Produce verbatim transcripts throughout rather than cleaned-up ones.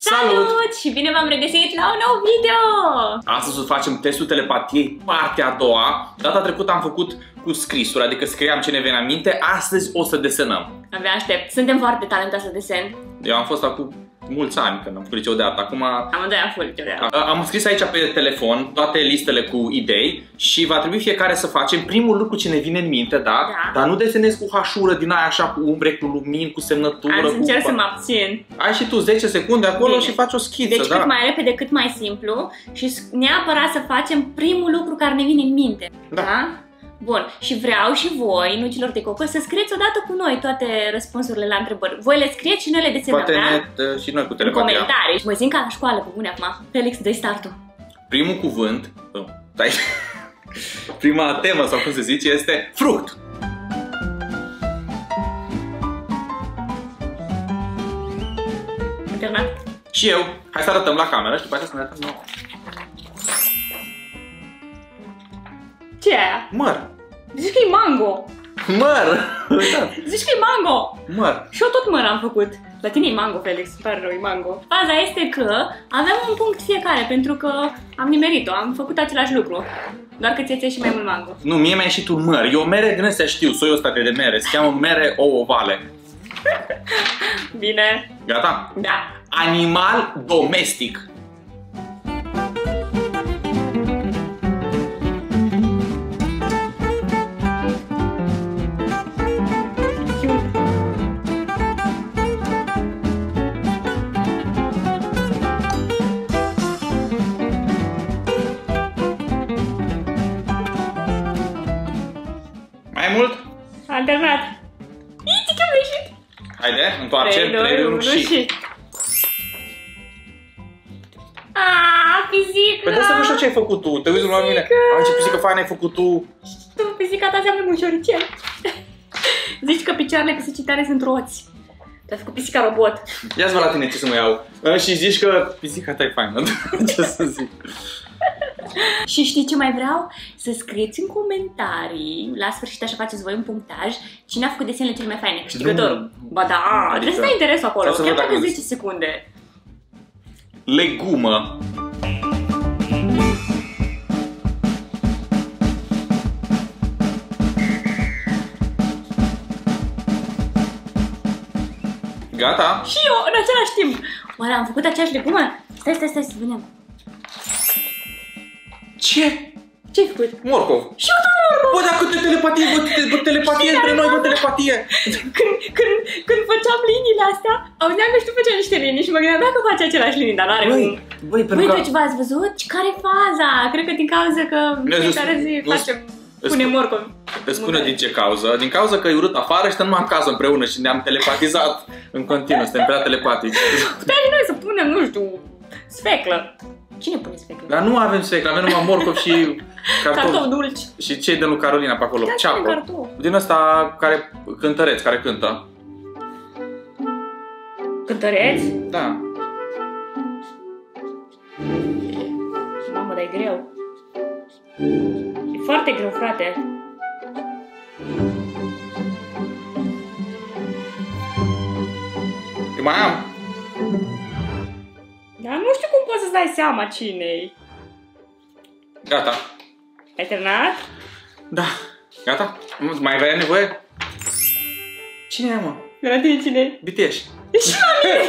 Salut! Și bine v-am regăsit la un nou video! Astăzi o să facem testul telepatiei, partea a doua. Data trecută am făcut cu scrisuri, adică scriam ce ne venea în minte. Astăzi o să desenăm. Abia aștept. Suntem foarte talentați să desen. Eu am fost acum mulți ani când am făcut liceu de artă. Acum Amândoi am făcut liceu de artă. Am scris aici pe telefon toate listele cu idei și va trebui fiecare să facem primul lucru ce ne vine în minte, da? Da. Dar nu desenez cu hașură din aia așa, cu umbre, cu lumini, cu semnătură. Am să cu... încerc să mă abțin. Ai și tu zece secunde acolo. Bine. Și faci o schiță, deci da? cât mai repede, cât mai simplu și neapărat să facem primul lucru care ne vine în minte. Da? Da? Bun, și vreau și voi, nucilor de cocos, să scrieți odată cu noi toate răspunsurile la întrebări. Voi le scrieți și noi le desenăm, Poate da? ne, și noi cu în telepatia. comentarii. Mă simt ca la școală, pe bune acum. Felix, dă-i startul. Primul cuvânt, oh, stai. Prima temă, sau cum se zice, este fruct. Terminat? Și eu. Hai să arătăm la cameră și după aceea să ne arătăm nouă. Ce e aia? Măr. Zici că e mango. Măr. Zici că e mango. Măr. Și eu tot măr am făcut. La tine e mango, Felix, îmi pare rău, e mango. Faza este că avem un punct fiecare, pentru că am nimerit-o, am făcut același lucru. Doar că ți-ai și mai mult mango. Nu, mie mi-a ieșit un măr. Eu mere din astea știu, soiul ăsta de mere. Se cheamă mere ovale. Bine. Gata? Da. Animal domestic. Mai mult? Alternat. Iti că am ieșit. Haide, întoarcem. trei, doi, unu și... Aaaa, pisică! Păi de asta nu știu ce ai făcut tu. Te uiți la mine. Am ce pisică faină ai făcut tu. Tu, pisica ta seamănă cu un șoricel. Zici că picioarele pisicitare sunt roți. Tu ai făcut pisica robot. Ia-ți vă la tine ce să mă iau. Și zici că pisica ta e faină. Ce să zic. Și știi ce mai vreau? Să scrieți în comentarii, la sfârșit așa faceți voi un punctaj, cine a făcut desenele cele mai faine, câștigătorul. Ba da, adică... trebuie să dai interesul acolo, chiar dacă zece secunde. Legumă. Gata? Și eu, în același timp. Oare am făcut aceeași legumă? Stai, stai, stai, să vedem. Ce? Ce-ai făcut? Morcov. Și eu tot morcov! Bă, dar câte telepatie, bă, bă, telepatie între noi, bă, telepatie! Când, când, când făceam liniile astea, auzeam că și tu făceai niște linii și mă gândeam dacă faci aceleași linii, dar n-are cum. Băi, pentru Băi, că... deci v-ați văzut? Care faza? Cred că din cauza că fiecare zi facem, punem morcov. Îți spune din ce cauză? Din cauza că e urât afară și stăm numai în casă împreună și ne-am telepatizat în continuu, suntem prea telepatici. Puteam și noi să punem, nu știu, sfeclă. Cine pune sfeclă? Dar nu avem sfeclă, avem numai morcov și cartof. Cartof dulci. Și cei de lui Carolina pe acolo, ceapă. Din ăsta care cântăreț, care cântă. Cântăreț? Da. Mamă, dar e greu. E foarte greu, frate. Eu mai am. Dar nu știu cum poți să-ți dai seama cine-i. Gata. Ai terminat? Da. Gata? Mai aveai nevoie? Cine e, mă? De la tine cine-i? B T S. Și la mine!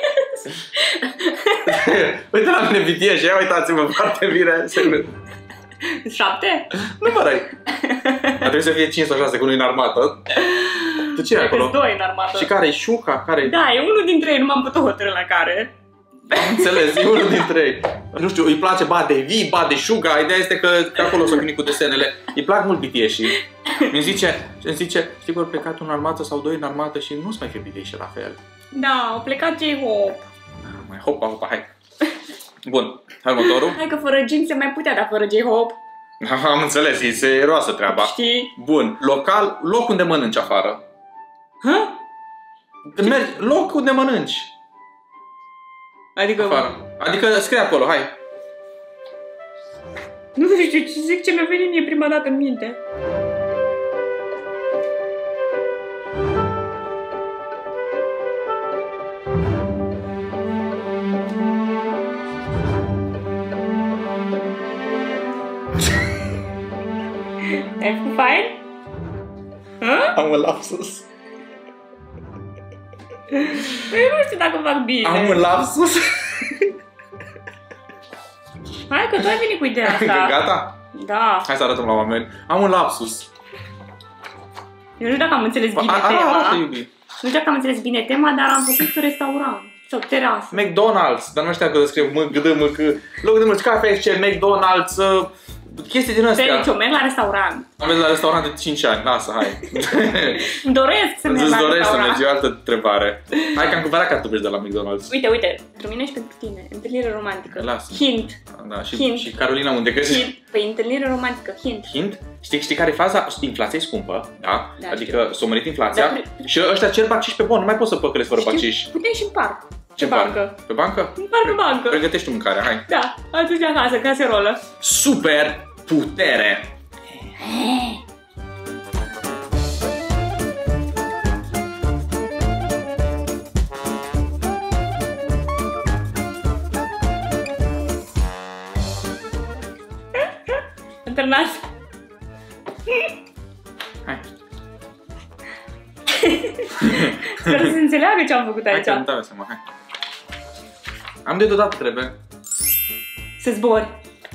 Uite la mine B T S, ia uitați-mă foarte bine. Șapte? Nu mă răi. Dar trebuie să fie cinci sau șase, că nu e în armată. Tu ce e acolo? Doi în armată. Și care e Șuca? Care Da, e unul dintre ei, nu m-am putut hotărâ la care. Am înțeles, e unul dintre ei. Nu știu, îi place ba de Vi, ba de Șuga. Ideea este că, că acolo s-o gândit cu desenele. Îi plac mult B T S și îmi zice, îmi zice, știi că au plecat unul în armată sau doi în armată și nu-ți mai fie B T S la fel. Da, au plecat J-Hope. Mai hopa, hopa, hai. Bun, hai următorul. Hai că fără Jin se mai putea, dar fără J-Hope. Am înțeles, e serioasă treaba. Știi? Bun, local, loc unde mănânci afară. Hă? Mergi, loc unde mănânci. Adică... Afară. Adică scrie acolo, hai. Nu știu ce zic, ce mi-a venit mie prima dată în minte. Ai făcut fain? Hă? Am un lapsus. Eu nu știu dacă fac bine. Am un lapsus. Hai că tu ai venit cu ideea asta. Gata? Da. Hai să arătăm la oameni. Am un lapsus. Eu nu știu dacă am înțeles bine A, tema. arată, iubi. Nu știu dacă am înțeles bine tema, dar am făcut restaurant. Sau terasă. McDonald's, dar nu știu dacă scriu M, G, D, M, C. Loc de mulți K F C, McDonald's, uh, chestii din astea. Deci eu merg la restaurant. Am mers la restaurant de cinci ani, lasă, hai. Îmi doresc să merg Îți la dorești să restaurant. mergi, o altă întrebare. Hai că am cumpărat cartofi de la McDonald's. Uite, uite, pentru mine și pentru tine. Întâlnire romantică. Lasă. Hint. Da, și, Hint. și Carolina unde găsești? Hint. Păi întâlnire romantică. Hint. Hint? Știi, știi care e faza? Inflația e scumpă, da? Da, Adică s-a mărit inflația Dar- și ăștia cer bacciși pe bon, nu mai poți să păcălezi fără bacciși. Putem și în parc. Ce Pe bancă. Pe bancă? În parc, pe bancă. Pregătești mâncare, hai. Da, atunci acasă, caserolă. Super putere! Internat. Hai. Sper să se înțeleagă ce am făcut Hai aici. că îmi dau seama, hai. Am de deodată trebuie. Să zbori.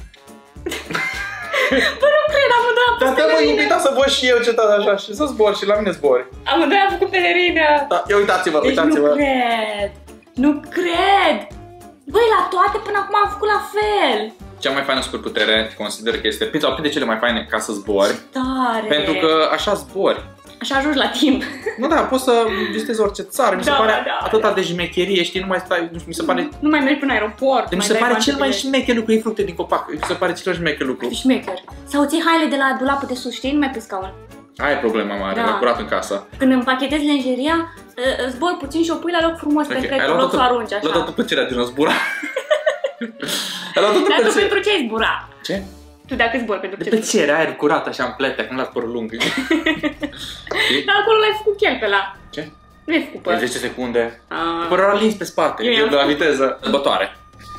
Bă, nu cred, amândoi am Dar pus te mă pelerină. invita să văd și eu ce tot așa și să zbor și la mine zbori. Amândoi am făcut pelerină. Da, ia uitați-vă, Deci nu uitați-vă. cred. Nu cred. Băi, la toate până acum am făcut la fel. Cea mai faină superputere consider că este sau printre cele mai faine ca să zbori. Tare. Pentru că așa zbori. Așa ajungi la timp. Nu, da, poți să vizitezi orice țară, mi se Da, pare da, atâta da. de șmecherie, știi, nu mai stai, nu mi se pare... Nu mai mergi până în aeroport. De mi mai se dai pare bani cel pe mai bilet. șmecher lucru, e fructe din copac, mi se pare cel mai șmecher lucru. Șmecher. Sau ții haine de la dulapul de sus, știi? Nu mai pe scaun. Aia e problema mare, Da. l-a curat în casă. Când împachetezi lenjeria, zbori puțin și o pui la loc frumos pe Ok, cred, ai în luat loc să o toată, arunci luat toată așa. plăcerea din a zbura. Ai luat toată Dar tu plăcerea. pentru ce ai zbura? Ce? Tu dacă zbori, pentru De ce zbori? plăcere, aer curat așa în plete, acum las părul lung. Dar acolo l-ai făcut chel pe la. Ce? Nu ai făcut Pe păr. zece secunde. Ah. Părul ăla lins pe spate, Eu eu i-am de la făcut. viteză. Bătoare.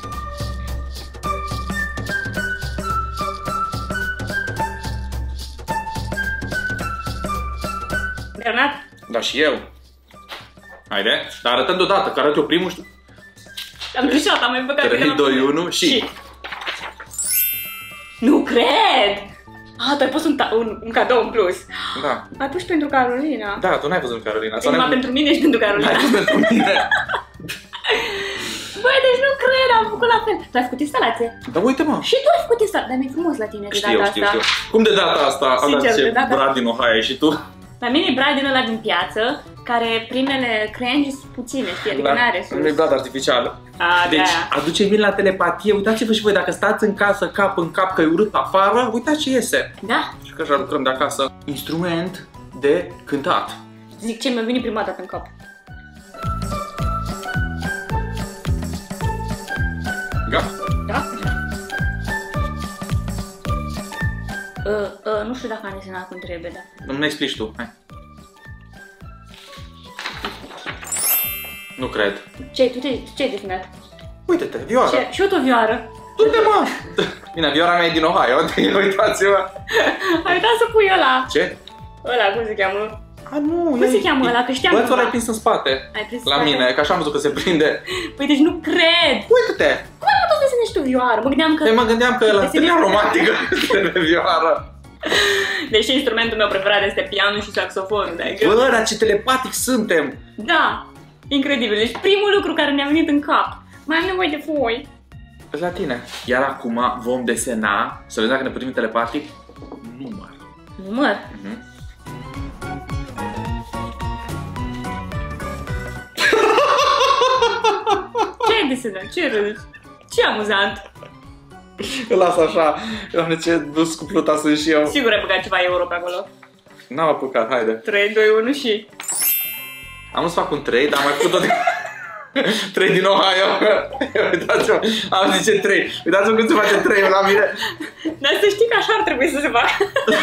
Internat? Da, și eu. Haide, dar arătăm deodată, că arăt eu primul, știu. Am greșat, am mai băgat. trei, doi, unu și... Nu cred! Ah, tu ai pus un, un, un cadou în plus. Da. Ai pus pentru Carolina. Da, tu n-ai văzut Carolina. E numai pentru mine și pentru Carolina. N-ai pus pentru mine. Băi, deci nu cred, am făcut la fel. Tu ai făcut instalație. Dar uite mă. Și tu ai făcut instalație, dar mi-e frumos la tine de Știu, data știu, asta. știu. Cum de data asta? Sincer, Asta de ce data- Brad din Ohio și tu? La mine e Brad din ăla din piață, care primele crengi sunt puține, știi, adică n-are Nu e sus. Brad artificial. A, Deci, de-aia. aduce bine la telepatie. Uitați-vă și voi, dacă stați în casă cap în cap că e urât afară, uitați ce iese. Da? Și că așa lucrăm de acasă. Instrument de cântat. Zic ce mi-a venit prima dată în cap. Gata? Da? Uh, uh, nu știu dacă am desenat cum trebuie, da. Nu-mi explici tu, hai. Nu cred. Ce, tu te, ce ai desenat? Uite-te, vioară. Ce? Și eu tot vioară. Du-te, mă! Bine, vioara mea e din Ohio, uitați-vă. Ai uitat să pui ăla. Ce? Ăla, cum se cheamă? A, nu, Cum se cheamă ăla? Că știam Bă, tu cumva. l-ai prins în spate. Ai prins La spate? mine, că așa am văzut că se prinde. Păi deci nu cred. Uite-te! Cum ai putut să desenezi tu vioară? Mă gândeam că... Păi mă gândeam că la Desenezi stânia cu- romantică trebuie vioară. Deși instrumentul meu preferat este pianul și saxofonul, de Bă, dar ce telepatic suntem! Da, incredibil. Deci primul lucru care mi-a venit în cap. Mai am nevoie de foi. La tine. Iar acum vom desena, să vedem dacă ne putem telepatic, număr. Număr. Mhm. Ce ai desenat? Ce râzi? Ce amuzant. Îl las așa. Doamne, ce dus cu pluta sunt și eu. Sigur ai băgat ceva euro pe acolo. N-am apucat, haide. trei, doi, unu și... Am să fac un trei, dar am mai făcut tot trei din Ohio. Uitați-vă, am zice trei. Uitați-vă cum se face trei la mine. Dar să știi că așa ar trebui să se facă.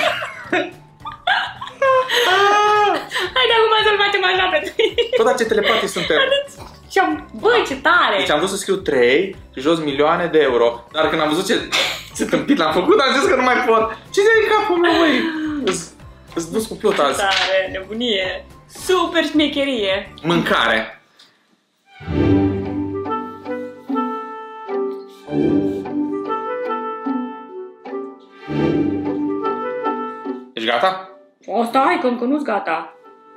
Haide acum să-l facem așa pe trei. Bă, dar ce telepatii suntem. Și am... Băi, ce tare! Deci am vrut să scriu trei și jos milioane de euro. Dar când am văzut ce, ce tâmpit l-am făcut, am zis că nu mai pot. Ce de capul meu, băi? Îți dus cu piuta azi. Tare, nebunie. Super șmecherie. Mâncare. Ești gata? O, stai, că încă nu-s gata.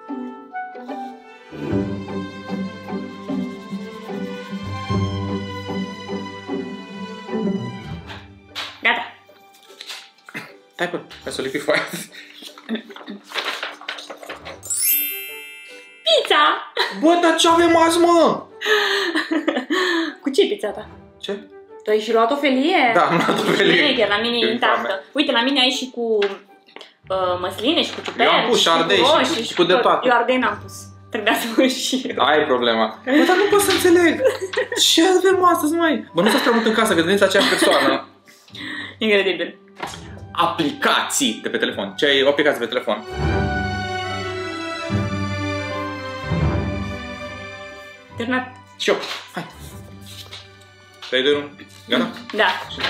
Gata. Stai până, hai să o lipi foaia. Pizza! Bă, dar ce avem azi, mă? Cu ce pizza ta? Ce? Tu ai și luat o felie? Da, am luat o felie. Chiar la mine e intactă. Uite, la mine ai și cu uh, măsline și cu ciuperci. Eu am pus și ardei și, și, și, și cu de toate. Eu ardei n-am pus. Trebuia să mă și eu. Aia e problema. Bă, dar nu pot să înțeleg. Ce avem astăzi, măi? Bă, nu s-a prea mult în casă, că veniți aceeași persoană. Incredibil. Aplicații de pe telefon. Ce ai aplicații pe telefon? Terminat. Și eu. Hai. trei, doi, unu. Gata? Da.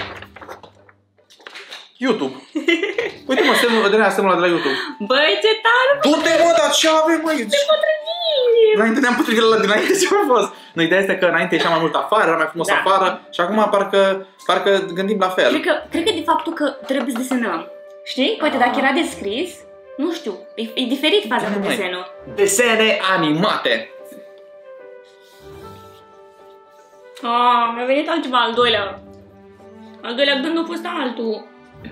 YouTube. Uite mă, semnul de aia semnul de la YouTube. Băi, ce tare! Du-te, mă, dar ce avem, măi? Ce potrivit! Înainte ne-am potrivit la dinainte ce a fost. Nu, ideea este că înainte ieșea mai mult afară, era mai frumos Da. afară și acum parcă, parcă gândim la fel. Cred că, cred că de faptul că trebuie să desenăm. Știi? Poate dacă era descris, nu știu, e, e diferit faza Da, cu măi. desenul. Desene animate. Ah, mi-a venit altceva, al doilea. Al doilea gând a fost altul.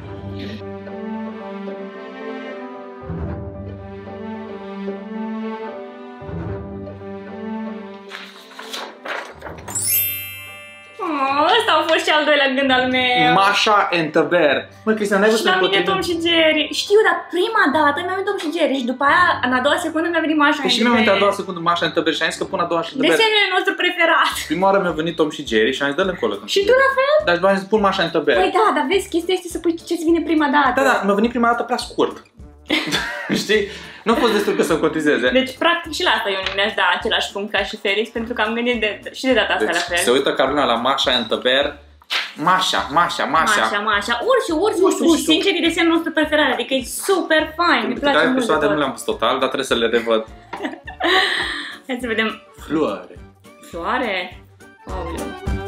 Oh, ăsta a fost și al doilea gând al meu. Masha and the Bear. Mă, Cristian, n-ai Și văzut la mine potrivit? Tom și Jerry. Știu, dar prima dată mi-a venit Tom și Jerry și după aia, în a doua secundă mi-a venit Masha Păi and și the mi-a venit a Bear. doua secundă Masha and the Bear și am zis că pun a doua și the Bear. Desenul nostru preferat. Prima oară mi-a venit Tom și Jerry și am zis dă-l încolo. Și tu la fel? Dar după am zis pun Masha and the Bear. Păi da, dar vezi, chestia este să pui ce-ți vine prima dată. Da, da, mi-a venit prima dată prea scurt. Știi? Nu a fost destul că să-mi cotizeze. Deci, practic, și la asta eu nu mi-aș da același punct ca și Felix, pentru că am gândit de, și de data asta Deci, la fel. se uită Carolina la Masha and the Bear. Masha, Masha, Masha. Mașa, mașa, urși, urși, urși, Urși, și sincer e desenul nostru preferat, adică e super fain, îmi place mult de episoade nu tot. le-am pus total, dar trebuie să le revăd. Hai să vedem. Floare. Floare? Aoleu.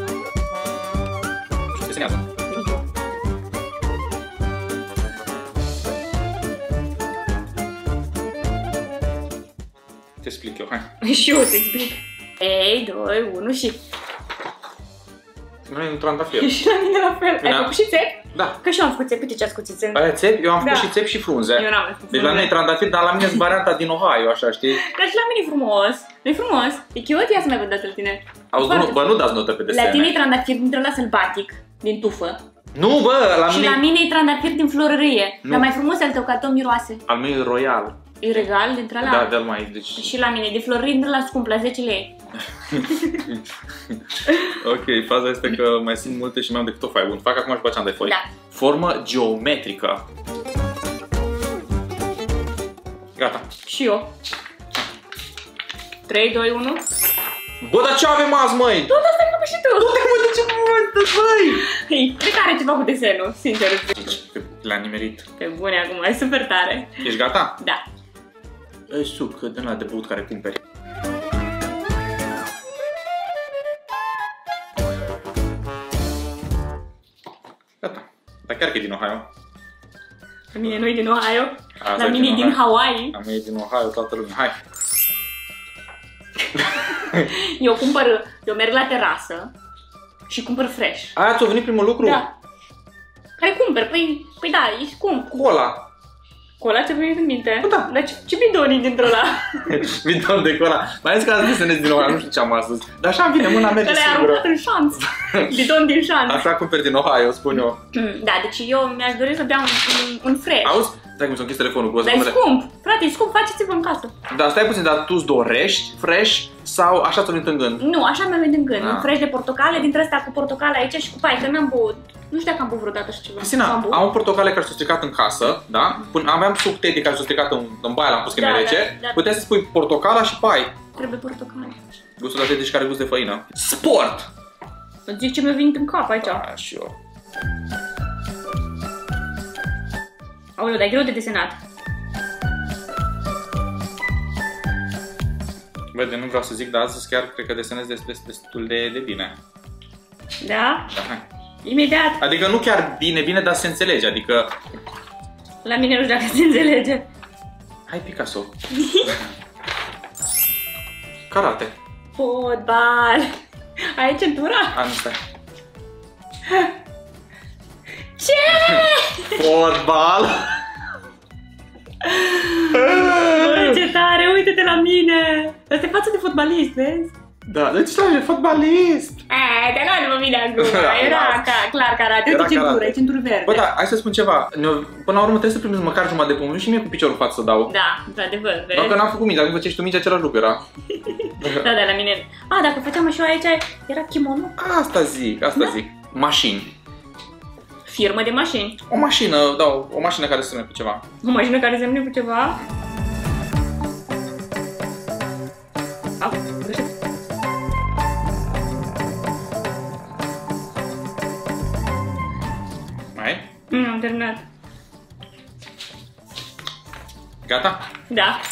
Și desenează. Te explic eu, hai. Și eu te explic. trei, doi, unu și... Noi un trandafir. Și la mine la fel. Ai Da. făcut și țepi? Da. Că și eu am făcut țepi, uite ce ascuțițe. Aia țepi, eu am făcut Da. și țepi și frunze. Eu n-am făcut Deci la noi e trandafir, dar la mine e varianta din Ohio, așa, știi? Dar și la mine e frumos. Nu-i frumos? E cute? Ia să mai văd dată la tine. Auzi, Foarte nu, bă, nu dați notă pe desene. La tine e trandafir dintr-o la sălbatic, din tufă. Nu, bă, la Și mine... la mine e trandafir din florărie. Nu. Dar mai frumos al tău, ca tot miroase. Al meu e royal. E regal dintre ala. Da, de-al mai, deci... Și la mine, de florărie dintre la scump, la zece lei. Ok, faza este că mai simt multe și mai am decât o foaie. Bun, fac acum și băceam de foi. Da. Formă geometrică. Gata. Și eu. trei, doi, unu. Bă, dar ce avem azi, măi? Tot asta ai făcut și tu. Du-te, mă, de ce mă, băi? Hei, cred că are ceva cu desenul, sincer. L-a nimerit. Pe bune acum, e super tare. Ești gata? Da. E suc, din ăla de băut care cumperi. Gata. Dar chiar că e din Ohio. La mine nu e din Ohio. Asta La e mine e din din Ohio. Hawaii. La mine e din Ohio, toată lumea. Hai. Eu cumpăr, eu merg la terasă și cumpăr fresh. Aia ți-a venit primul lucru? Da. Care cumpăr? Păi, păi da, e scump. Cola. Cola ți-a venit în minte? Da. Dar ce, ce bidoni dintr-o la? Bidon de cola. Mai ales că azi desenez din Ohio, nu știu ce am astăzi. Dar așa vine, mâna merge Că le-ai singură. aruncat în șanț. Bidon din șanț. Așa cumperi din Ohio, spun eu. Da, deci eu mi-aș dori să beau un, un fresh. Auzi? Stai cum s-a închis telefonul. Cu Dar e scump. Frate, e scump, faceți-vă în casă. Dar stai puțin, dar tu-ți dorești fresh sau așa ți-a venit în gând? Nu, așa mi-a venit în gând. Ah. Un fresh de portocale, dintre ăsta cu portocale aici și cu pai, că n-am băut. Nu știu dacă am băut vreodată și ceva. Cristina, Am băut. am un portocale care s-a stricat în casă, da? Până aveam suc teddy care s-a stricat în, în baie, l-am pus că Da, mi-e da, rece. da. Puteai să spui portocala și pai. Trebuie portocale. Gustul la teddy și care gust de făină. Sport! Îți zic ce mi-a venit în cap aici. Da, și eu. Aoleu, dar e greu de desenat. Bă, nu vreau să zic, dar astăzi chiar cred că desenez destul, destul de, de bine. Da? Da, hai. Imediat. Adică nu chiar bine, bine, dar se înțelege, adică... La mine nu știu dacă se înțelege. Hai, Picasso. Karate. Fotbal. Ai centura? A, nu, stai. Ce? Fotbal. Bă, ce tare, uite-te la mine. Asta e față de fotbalist, vezi? Da, deci la e fotbalist. Eee, te luat după mine acum. Era ca, clar karate. Uite centură, e centură verde. Bă, da, hai să spun ceva. Până la urmă trebuie să primiți măcar jumătate de pumn și mie cu piciorul față să dau. Da, într-adevăr, vezi? Dacă n-am făcut mingea, dacă făceai tu mingea, același lucru era. Da, da, la mine. A, dacă făceam așa aici, era kimono. Asta zic, asta Da. zic. Mașini. Firmă de mașini. O mașină, da, o mașină care se cu ceva. O mașină care semne cu ceva. Au, greșit. Mai? Mm, am terminat. Gata? Da.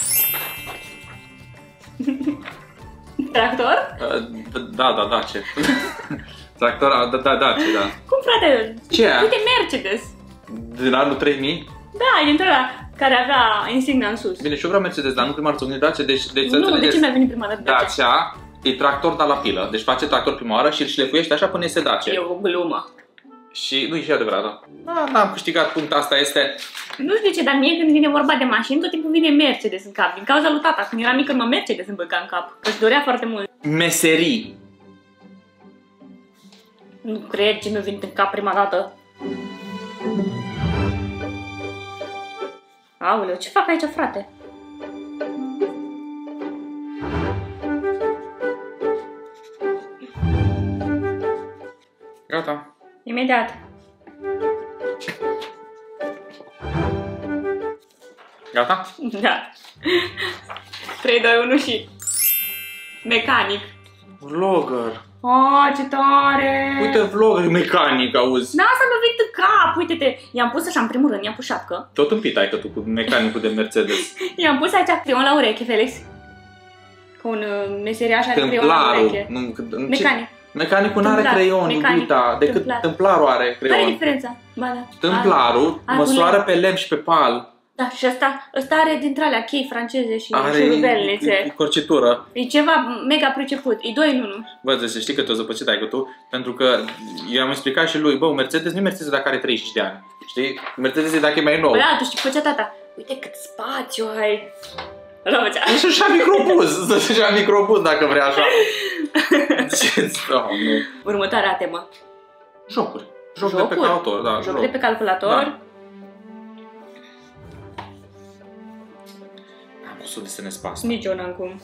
Tractor? Da, da, da, ce? Tractor, da, da, da, ce, da. Cum, frate? Ce? Uite Mercedes. Din anul trei mii? Da, e dintre ăla care avea insigna în sus. Bine, și eu vreau Mercedes, dar nu prima dată o Dacia, deci... deci Nu, de ce mi-a venit prima dată Dacia? Dacia e tractor, dar la pilă. Deci face tractor prima oară și îl șlefuiește așa până iese Dacia. E o glumă. Și nu e și adevărat, da. Da, n-am câștigat punct, asta este... Nu știu de ce, dar mie când vine vorba de mașini, tot timpul vine Mercedes în cap. Din cauza lui tata, când era mică, mă Mercedes îmi băga în cap. Că își dorea foarte mult. Meserii. Nu cred ce mi-a venit în cap prima dată. Aoleu, ce fac aici, frate? Gata. Imediat. Gata? Da. trei, doi, unu și... Mecanic. Vlogger. Oh, ce tare! Uite, vlogger mecanic, auzi. Da, asta mi-a venit în cap, uite-te. I-am pus așa, în primul rând, i-am pus șapcă. Tot împit ai că tu cu mecanicul de Mercedes. I-am pus aici creion la ureche, Felix. Cu un uh, meseriaș are creion la ureche. Nu, Mecanic. Mecanicul nu are creion, iubita, decât Tâmplar. tâmplarul are creion. Care e diferența? Ba, da. Tâmplarul Are- măsoară are- pe lemn și pe pal. Da, și ăsta, ăsta are dintre alea chei franceze și Are șurubelnițe. corcitură. E ceva mega priceput. E doi în unu. Bă, să știi că te-o zăpăcit ai cu tu, pentru că eu am explicat și lui, bă, un Mercedes nu e Mercedes dacă are treizeci și cinci de ani. Știi? Mercedes e dacă e mai nou. Bă, da, tu știi, făcea tata. Uite cât spațiu ai. Așa făcea. Nu știu, și-a microbuz, și-a microbuz dacă vrea așa. Ce oh, nu. Următoarea temă. Jocuri. Joc Jocuri? de pe calculator, da. Joc de pe calculator. Da. Am vrut să desenez pe asta. Nici eu n-am cum.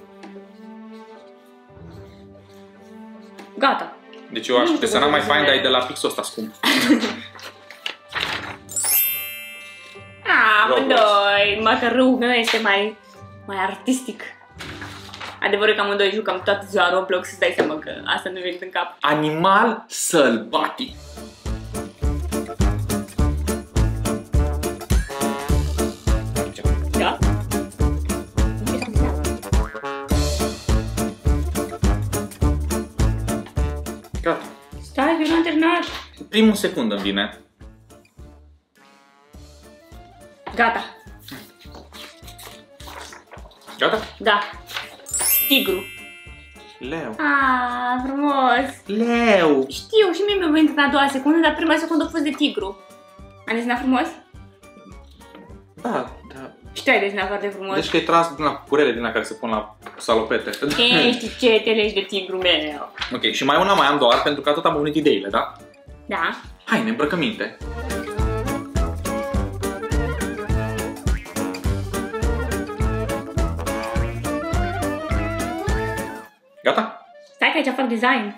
Gata. Deci eu aș Nu știu desena cum mai să fain, dar e desenez. de la pixul ăsta scump. Amândoi. Macarul meu este mai, mai artistic. Adevărul că amândoi jucăm toată ziua Roblox, să dai seama că asta nu vine în cap. Animal sălbatic. Da? Gata. Stai, că eu n-am terminat. Primul secundă îmi vine. Gata. Gata? Da. Tigru. Leu. Ah, frumos. Leu. Știu, și mie mi-a venit în a doua secundă, dar prima secundă a fost de tigru. Am desenat frumos? Da, da. Și tu ai desenat foarte frumos. Deci că e tras din la curele din la care se pun la salopete. Ești ce te legi de tigru meu. Ok, și mai una mai am doar, pentru că tot am unit ideile, da? Da. Hai, ne îmbrăcăminte. Gata? Stai că aici fac design.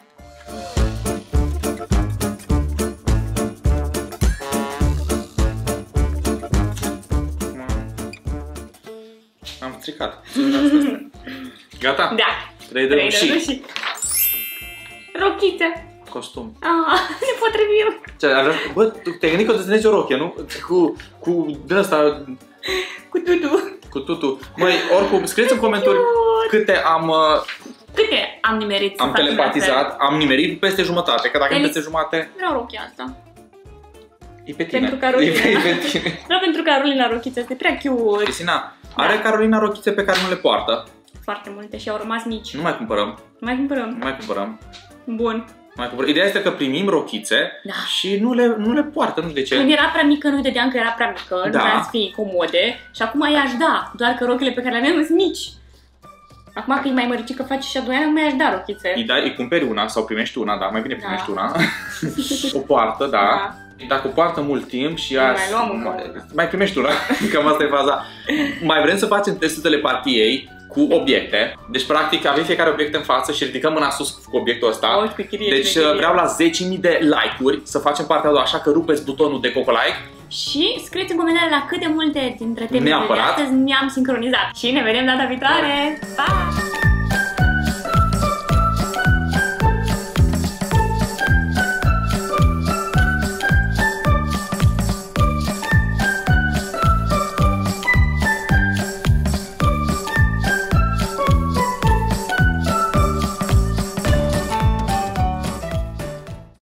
Am stricat. Gata? Da. trei de și Rochiță. costum. Ah, ne potrivim. Ce, bă, tu te-ai gândit că o desenezi o rochie, nu? Cu, cu din ăsta, Cu tutu. cu tutu. Măi, oricum, scrieți în comentarii. câte am... Câte am nimerit? Am telepatizat, am nimerit peste jumătate, că dacă e peste jumătate... Vreau rochia asta. E pe tine. Pentru Carolina. E pe tine. Vreau pentru Carolina rochița, este prea cute. Cristina, are Carolina rochițe pe care nu le poartă. Foarte multe și au rămas mici. Nu mai cumpărăm. Nu mai cumpărăm. Nu mai cumpărăm. Bun. Nu mai cumpărăm. Ideea este că primim rochițe da. și nu le, nu le poartă, nu știu de ce. Când era prea mică, nu dădeam că era prea mică, da. nu vrea să fie comode și acum i-aș da, doar că rochile pe care le avem sunt mici. Acum că e mai măricică, face și a doi ani, nu mi-aș da rochițe. Îi, dai, îi cumperi una sau primești una, da, mai bine primești da. una. O poartă, da. da. Dacă o poartă mult timp și ea... Mai luăm mai, mai primești una, cam asta e faza. Mai vrem să facem testul telepatiei cu obiecte. Deci, practic, avem fiecare obiect în față și ridicăm mâna sus cu obiectul ăsta. O, chirie, deci, chirie. vreau la zece mii de like-uri să facem partea a doua, așa că rupeți butonul de coco-like. Și scrieți în comentarii la câte multe dintre temele de astăzi ne-am sincronizat. Și ne vedem data viitoare. Pa!